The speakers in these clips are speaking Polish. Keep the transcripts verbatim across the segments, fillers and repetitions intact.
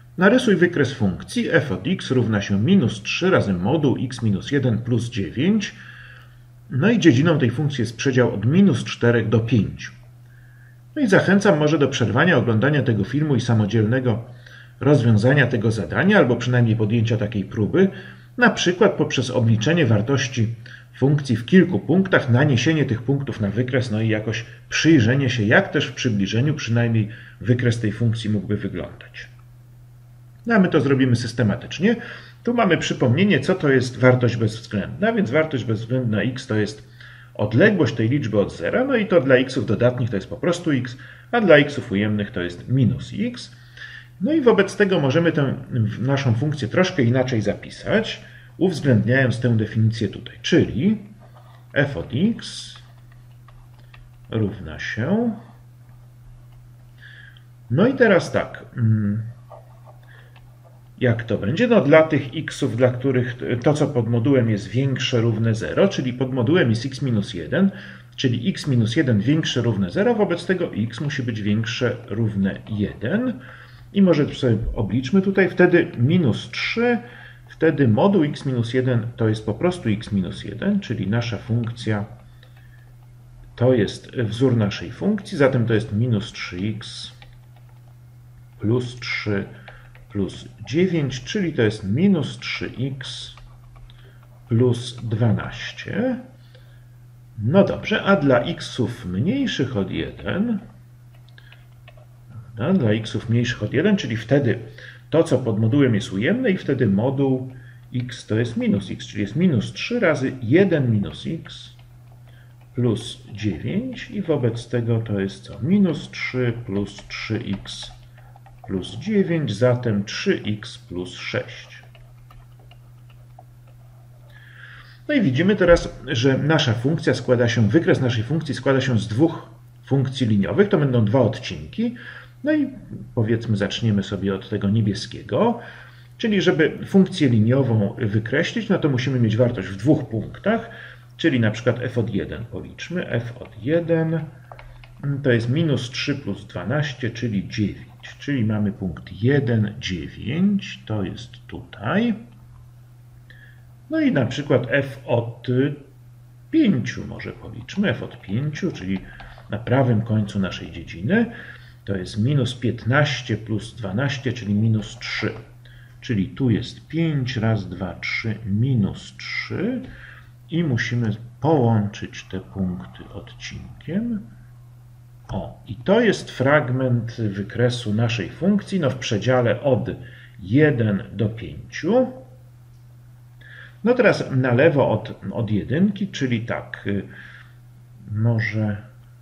Narysuj wykres funkcji f od x równa się minus trzy razy moduł x minus jeden plus dziewięć. No i dziedziną tej funkcji jest przedział od minus czterech do pięciu. No i zachęcam może do przerwania oglądania tego filmu i samodzielnego rozwiązania tego zadania, albo przynajmniej podjęcia takiej próby, na przykład poprzez obliczenie wartości funkcji w kilku punktach, naniesienie tych punktów na wykres, no i jakoś przyjrzenie się, jak też w przybliżeniu przynajmniej wykres tej funkcji mógłby wyglądać. No a my to zrobimy systematycznie. Tu mamy przypomnienie, co to jest wartość bezwzględna, więc wartość bezwzględna x to jest odległość tej liczby od zera, no i to dla xów dodatnich to jest po prostu x, a dla xów ujemnych to jest minus x. No i wobec tego możemy tę naszą funkcję troszkę inaczej zapisać, uwzględniając tę definicję tutaj, czyli f od x równa się... No i teraz tak, jak to będzie? No dla tych xów, dla których to, co pod modułem jest większe równe zero, czyli pod modułem jest x minus jeden, czyli x minus jeden większe równe zero, wobec tego x musi być większe równe jeden. I może sobie obliczmy tutaj, wtedy minus trzy, wtedy moduł x minus jeden to jest po prostu x minus jeden, czyli nasza funkcja to jest wzór naszej funkcji, zatem to jest minus trzy x plus trzy plus dziewięć, czyli to jest minus trzy x plus dwanaście. No dobrze, a dla xów mniejszych od jeden, dla xów mniejszych od jeden, czyli wtedy to, co pod modułem jest ujemne i wtedy moduł x to jest minus x, czyli jest minus trzy razy jeden minus x plus dziewięć i wobec tego to jest co? Minus trzy plus trzy x plus dziewięć, zatem trzy x plus sześć. No i widzimy teraz, że nasza funkcja składa się, wykres naszej funkcji składa się z dwóch funkcji liniowych, to będą dwa odcinki. No i powiedzmy zaczniemy sobie od tego niebieskiego, czyli żeby funkcję liniową wykreślić, no to musimy mieć wartość w dwóch punktach, czyli na przykład f od jeden policzmy. F od jeden to jest minus trzy plus dwanaście, czyli dziewięć, czyli mamy punkt jeden, dziewięć, to jest tutaj. No i na przykład f od pięciu może policzmy, f od pięciu, czyli na prawym końcu naszej dziedziny. To jest minus piętnaście plus dwanaście, czyli minus trzy. Czyli tu jest pięć, raz, dwa, trzy, minus trzy. I musimy połączyć te punkty odcinkiem. O, i to jest fragment wykresu naszej funkcji, no w przedziale od jeden do pięciu. No teraz na lewo od, od jedynki, czyli tak, może...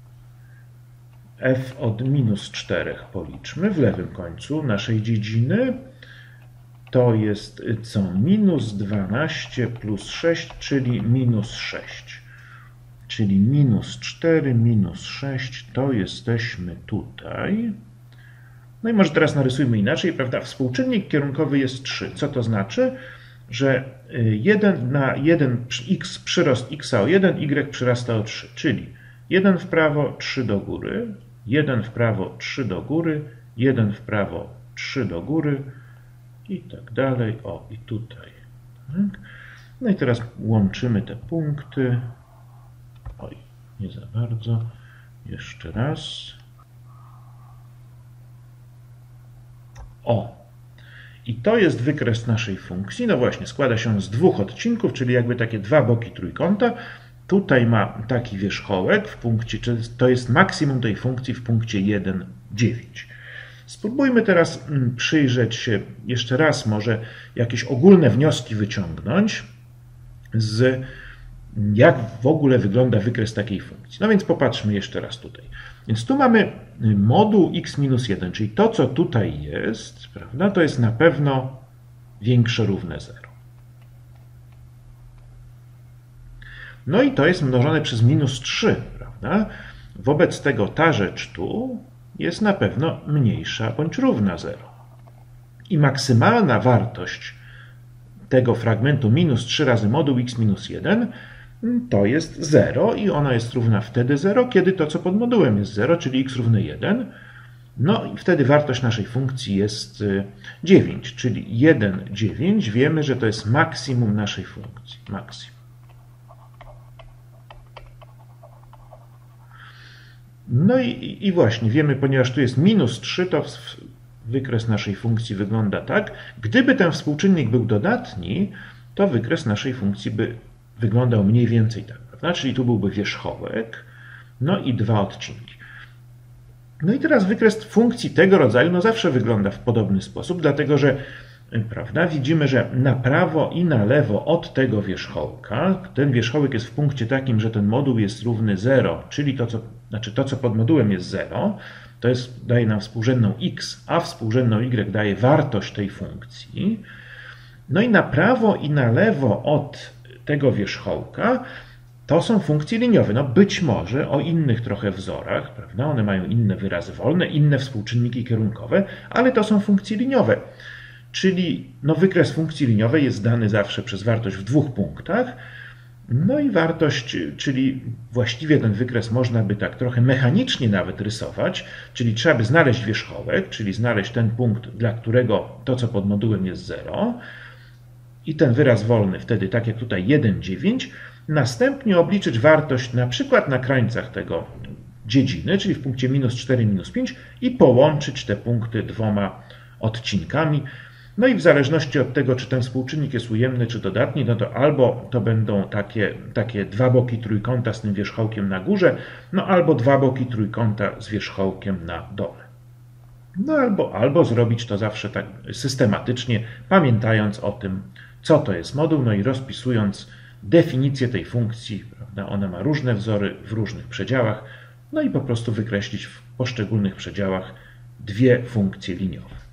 f od minus czterech policzmy w lewym końcu naszej dziedziny. To jest co? Minus dwanaście plus sześć, czyli minus sześć. Czyli minus cztery, minus sześć, to jesteśmy tutaj. No i może teraz narysujmy inaczej, prawda? Współczynnik kierunkowy jest trzy. Co to znaczy? Że jeden na jeden x przyrost x o jeden, y przyrasta o trzy, czyli jeden w prawo, trzy do góry, jeden w prawo, trzy do góry, jeden w prawo, trzy do góry i tak dalej. O, i tutaj. Tak. No i teraz łączymy te punkty. Oj, nie za bardzo. Jeszcze raz. O! I to jest wykres naszej funkcji. No właśnie, składa się z dwóch odcinków, czyli jakby takie dwa boki trójkąta. Tutaj ma taki wierzchołek w punkcie, to jest maksimum tej funkcji w punkcie jeden, dziewięć. Spróbujmy teraz przyjrzeć się jeszcze raz, może jakieś ogólne wnioski wyciągnąć z jak w ogóle wygląda wykres takiej funkcji. No więc popatrzmy jeszcze raz tutaj. Więc tu mamy moduł x minus jeden, czyli to, co tutaj jest, prawda, to jest na pewno większe równe zero. No i to jest mnożone przez minus trzy, prawda? Wobec tego ta rzecz tu jest na pewno mniejsza bądź równa zero. I maksymalna wartość tego fragmentu minus trzy razy moduł x minus jeden to jest zero i ona jest równa wtedy zero, kiedy to, co pod modułem jest zero, czyli x równy jeden. No i wtedy wartość naszej funkcji jest dziewięć, czyli jeden, dziewięć. Wiemy, że to jest maksimum naszej funkcji. Maksimum. No i, i właśnie wiemy, ponieważ tu jest minus trzy, to wykres naszej funkcji wygląda tak. Gdyby ten współczynnik był dodatni, to wykres naszej funkcji by wyglądał mniej więcej tak, prawda? Czyli tu byłby wierzchołek, no i dwa odcinki. No i teraz wykres funkcji tego rodzaju no zawsze wygląda w podobny sposób, dlatego że prawda, widzimy, że na prawo i na lewo od tego wierzchołka, ten wierzchołek jest w punkcie takim, że ten moduł jest równy zero, czyli to, co, znaczy to, co pod modułem jest zero, to jest, daje nam współrzędną x, a współrzędną y daje wartość tej funkcji. No i na prawo i na lewo od tego wierzchołka to są funkcje liniowe. No być może o innych trochę wzorach, prawda? One mają inne wyrazy wolne, inne współczynniki kierunkowe, ale to są funkcje liniowe. Czyli no, wykres funkcji liniowej jest dany zawsze przez wartość w dwóch punktach. No i wartość, czyli właściwie ten wykres można by tak trochę mechanicznie nawet rysować, czyli trzeba by znaleźć wierzchołek, czyli znaleźć ten punkt, dla którego to, co pod modułem jest zero i ten wyraz wolny wtedy, tak jak tutaj jeden, dziewięć, następnie obliczyć wartość na przykład na krańcach tego dziedziny, czyli w punkcie minus cztery, minus pięć i połączyć te punkty dwoma odcinkami. No i w zależności od tego, czy ten współczynnik jest ujemny, czy dodatni, no to albo to będą takie, takie dwa boki trójkąta z tym wierzchołkiem na górze, no albo dwa boki trójkąta z wierzchołkiem na dole. No albo, albo zrobić to zawsze tak systematycznie, pamiętając o tym, co to jest moduł, no i rozpisując definicję tej funkcji, prawda? Ona ma różne wzory w różnych przedziałach, no i po prostu wykreślić w poszczególnych przedziałach dwie funkcje liniowe.